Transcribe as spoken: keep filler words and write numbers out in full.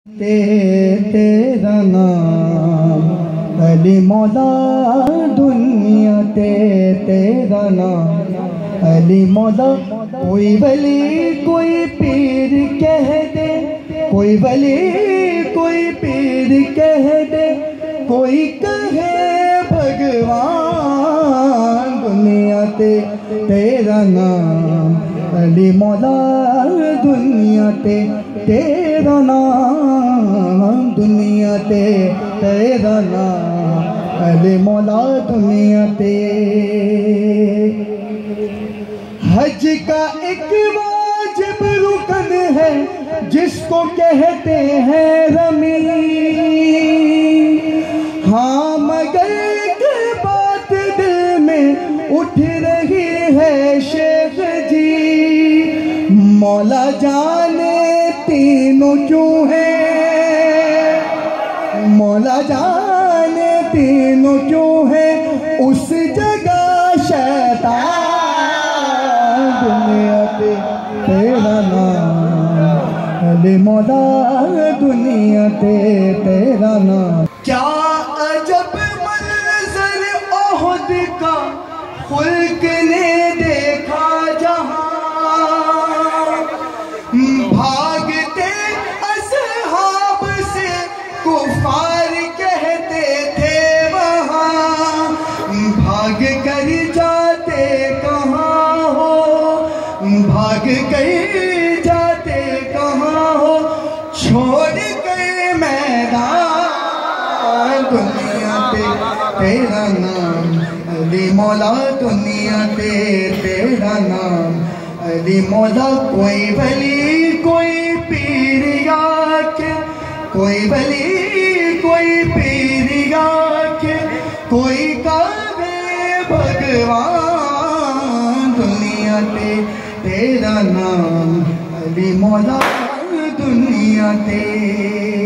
ते तेरा नाम अली मौला दुनिया ते तेरा नाम अली मौला। कोई वली कोई पीर कह दे, कोई वली कोई पीर कह दे, कोई कहे भगवान दुनिया ते तेरा नाम अली मौला दुनिया ते तेरा नाम दुनिया ते तेरा नाम अली मौला दुनिया ते। हज का एक वाजिब रुकन है जिसको कहते हैं रमी, हाँ मगर एक बात दिल में उठ रही है शेख जी, मौला जाने तीनों क्यों है, मौला जाने तीनों क्यों है, उस जगह शैतान दुनिया पे तेरा नाम अली मौला दुनिया पे तेरा नाम। क्या अजब मंजर ओहद का खुल्क ने देखा जहां, भागते असहाब से कुफार कहते थे वहाँ, भाग कर जाते कहाँ हो, भाग कर जाते कहाँ हो, छोड़ कर मैदान दुनिया पे तेरा नाम अली मौला दुनिया पे तेरा नाम अली मौला। कोई वली कोई पीर के, कोई वली कोई पीर के, कोई कावे भगवान दुनिया पे तेरा नाम अली मौला दुनिया पे।